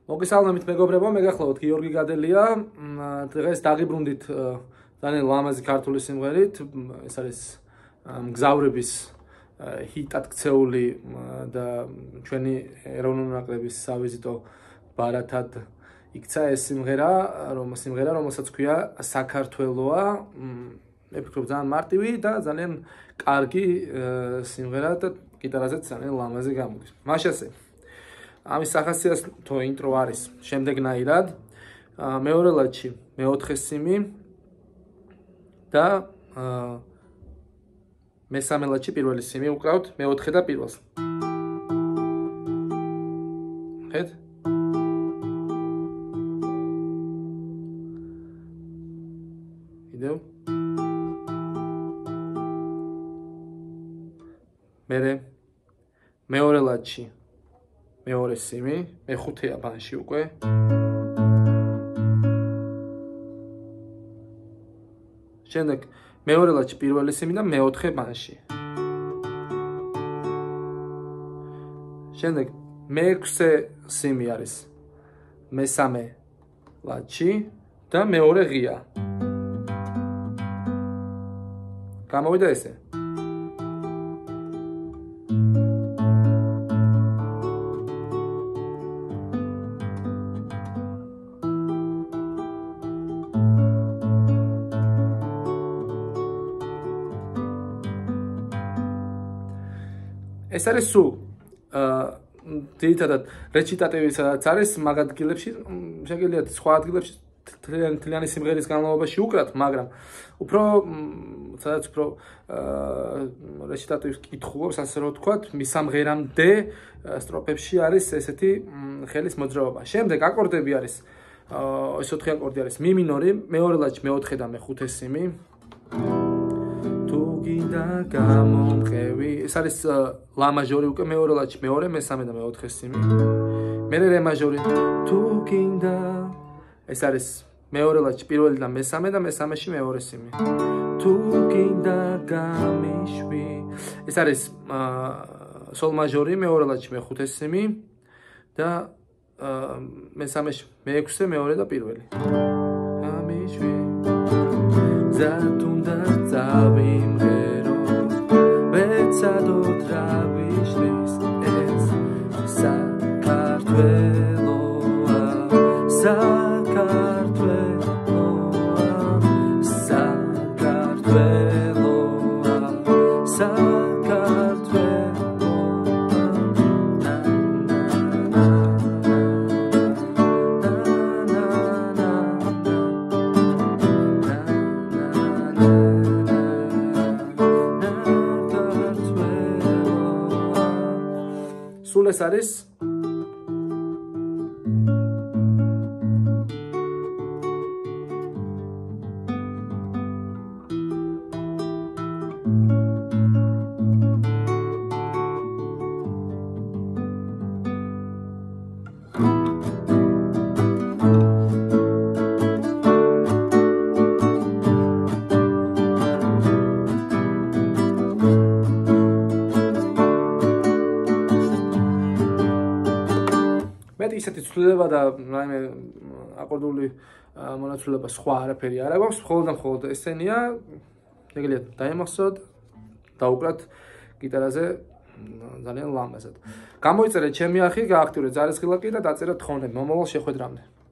მოგესალმებით მეგობრებო, მე გახლავთ გიორგი გადელია. დღეს დაგიბრუნდით ძალიან ლამაზი ქართული სიმღერით. ეს არის მგზავრების ჰიტად ქცეული და ჩვენი ეროვნული ნაკრების სავიზიტო ბარათად იქცა ეს სიმღერა, რომელსაც ქვია საქართველოა. მე ვფიქრობ ძალიან მარტივი და ძალიან კარგი სიმღერა და გიტარაზეც ძალიან ლამაზი გამოდის. მაშასე ამის სახასიათო თო ინტრო არის შემდეგნაირად. მეორე ლადში მეოთხე სიმი და მესამე ლადში პირველი სიმი უკრავთ მეოთხე და პირველს. ხედ? კიდევ? მეორე ლადში მეორე სიმი, მეხუთეა ბანში უკვე. შემდეგ მეორე ლადში პირველი სიმი და მეოთხე ბანში. შემდეგ მეექვსე სიმი არის მესამე ლადში და მეორე ღია. გამოვიდა ესე? ეს არის სულ ძირითადად რეჩიტატივისაც არის მაგ ადგილებში, შეგიძლიათ სხვა ადგილებში თლიანი სიმღერის განმავლობაში უკრათ, მაგრამ უფრო სადაც უფრო რეჩიტატივს კითხულობს, ასე რომ ვთქვათ, მისამღერამდე სტროფებში არის ესეთი ხელის მოძრაობა. შემდეგ აკორდები არის ეს 4 აკორდი არის მი მინორი, მეორე ლადში მეოთხე და მეხუთე სიმი. გინდა გამომყევი, ეს არის ლა მაჟორი უკვე მეორე ლადში მეორე, მესამე და მეოთხე სიმი. მერე რე მაჟორი, თუ გინდა, ეს არის მეორე ლადში პირველი და მესამე და მესამეში მეორე სიმი. თუ გინდა გამიშვი, ეს არის სოლ მაჟორი მეორე ლადში მეხუთე სიმი და მესამეში მეექვსე, მეორე და პირველი. გამიშვი, ზატუნდა წავიმღერო, ვეცადოთ რა ვიშლის, ეს საქართველოა, საქართველოა, საქართველოა, სულ ეს არის მეტი ისეთი ცვლილება და რაიმე აკორდული მონაცვლეობა სხვა არაფერი არ აქვს, მხოლოდ და მხოლოდ ესენია. შეგიძლიათ დაემახსოვროთ, დაუკრათ გიტარაზე ძალიან ლამაზად. გამოიწერეთ ჩემი არხი, გააქტიურეთ ზარისხილაკი და დაწერეთ თხოვნები მომავალ შეხვედრამდე.